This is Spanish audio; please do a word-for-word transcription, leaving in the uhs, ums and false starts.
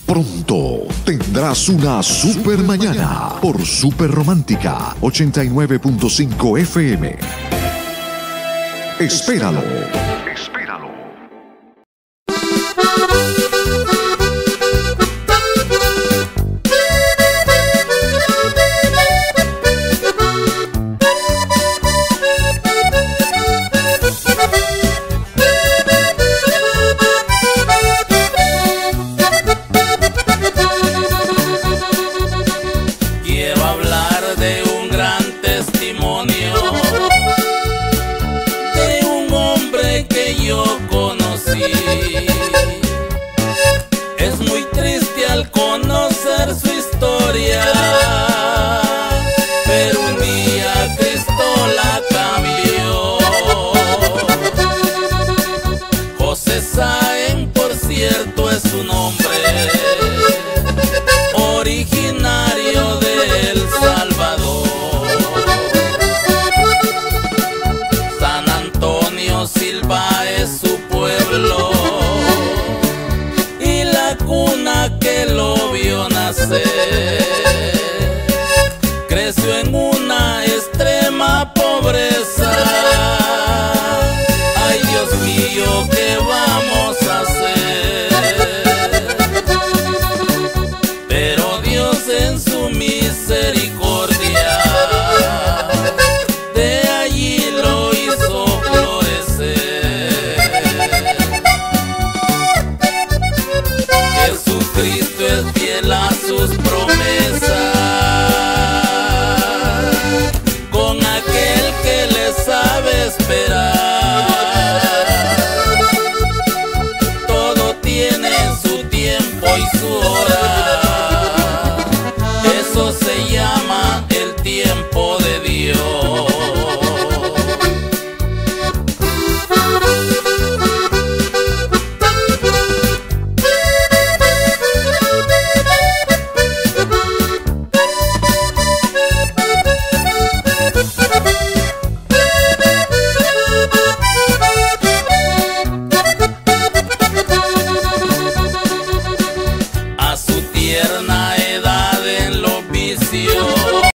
Pronto tendrás una super mañana por Super Romántica ochenta y nueve punto cinco F M. Espéralo. Espéralo. Es muy triste al conocer su historia, pero un día Cristo la cambió. José Sáenz, por cierto, es su nombre, originario de El Salvador. San Antonio Silva es su pueblo, cuna que lo vio nacer. Creció en una extrema pobreza. Ay, Dios mío, ¿qué vamos a hacer? Pero Dios en su misericordia de allí lo hizo florecer. Jesucristo es fiel a sus promesas, con aquel que le sabe esperar. Todo tiene su tiempo y su hora.